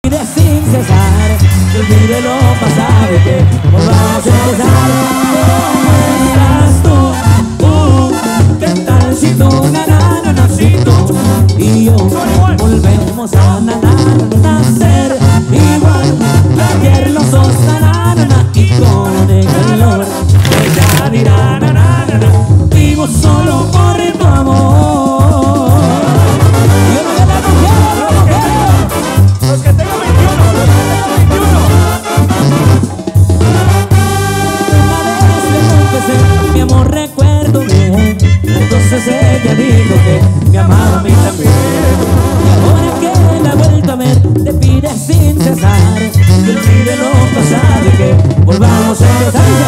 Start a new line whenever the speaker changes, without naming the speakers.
pide sin cesar, que olvide lo pasado y que volvamos a empezar. ¿Cómo estás tú? ¿Qué tal si tú, si tú y yo volvemos a nacer igual que ayer los dos, y con el calor ella dirá, vivo solo por tu amor. Yo no la
Los que tengo 21,
Una vez le confesé, mi amor recuerdo bien. Entonces ella dijo que me amaba a mí también. Y ahora que la he vuelto a ver, te pide sin cesar que olvide lo pasado y que volvamos a empezar.